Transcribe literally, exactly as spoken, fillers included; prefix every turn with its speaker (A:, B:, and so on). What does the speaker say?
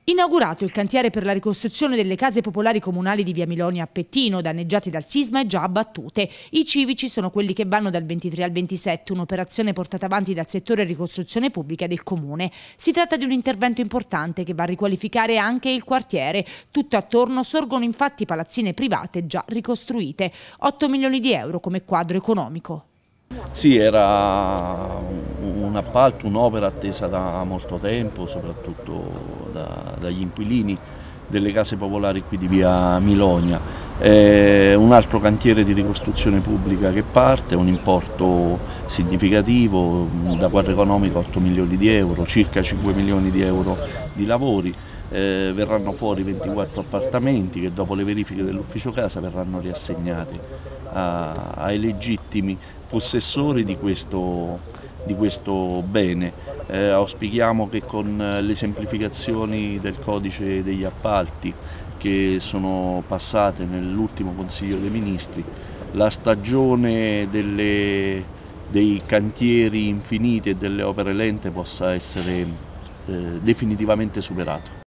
A: Inaugurato il cantiere per la ricostruzione delle case popolari comunali di Via Miloni a Pettino, danneggiati dal sisma e già abbattute. I civici sono quelli che vanno dal ventitré al ventisette, un'operazione portata avanti dal settore ricostruzione pubblica del comune. Si tratta di un intervento importante che va a riqualificare anche il quartiere. Tutto attorno sorgono infatti palazzine private già ricostruite. otto milioni di euro come quadro economico.
B: Sì, era un appalto, un'opera attesa da molto tempo, soprattutto da, dagli inquilini delle case popolari qui di Via Milonia. È un altro cantiere di ricostruzione pubblica che parte, un importo significativo, da quadro economico otto milioni di euro, circa cinque milioni di euro di lavori. Eh, verranno fuori ventiquattro appartamenti che dopo le verifiche dell'ufficio casa verranno riassegnati a, ai legittimi possessori di questo, di questo bene. Eh, auspichiamo che con le semplificazioni del codice degli appalti che sono passate nell'ultimo Consiglio dei Ministri, la stagione delle, dei cantieri infiniti e delle opere lente possa essere eh, definitivamente superata.